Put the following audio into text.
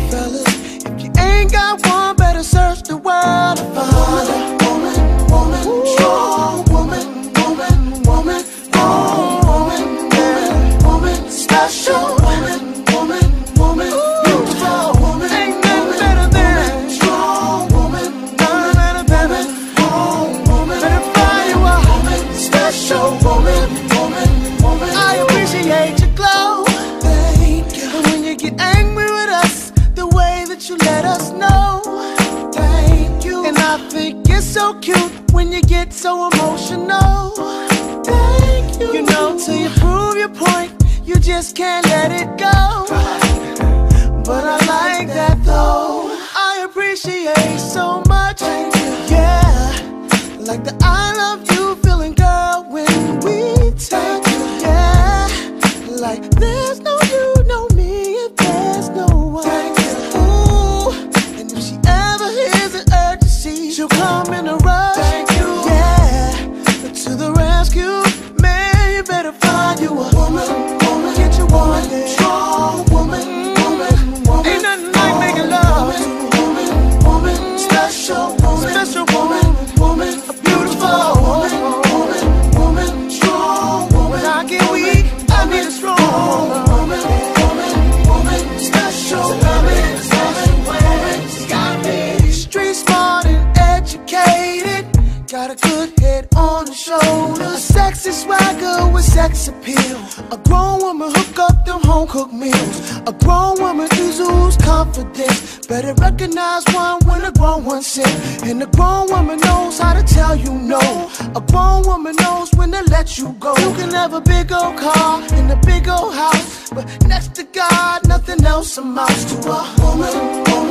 fellas, if you ain't got one, better search the world to find a woman, woman, strong woman, woman, woman, oh, woman, woman, woman, special woman, woman, woman, beautiful woman, ain't nothing better than strong woman, better than it, oh, woman, better find you a woman, special woman, woman, woman. I appreciate your glow. Thank you. And when you get angry with us, the way that you let us know. Thank you. And I think it's so cute when you get so emotional. Thank you. You know, till you prove your point, you just can't let it go. But I like that though. I appreciate so much. Yeah, like the I love you feeling, girl, when we take you. Yeah, like there's no you, no me, if there's no one. Ooh, and if she ever hears an urgency, she'll come in a rush. Yeah, but to the rescue, man, you better find you a woman, woman, get you one, strong woman, woman, woman. Ain't nothing like making love. Woman, woman, special woman, special woman, woman, a beautiful woman, woman, woman, strong woman. When I get weak, I need a strong woman, woman, woman, special woman, special woman. She got me street smart and educated, got a good head on her shoulders, a sexy swagger with sex appeal. A grown woman hook up them home cooked meals. A grown woman oozes confidence. Better recognize one when a grown one sick. And a grown woman knows how to tell you no. A grown woman knows when to let you go. You can have a big old car and a big old house, but next to God, nothing else amounts to a woman, woman.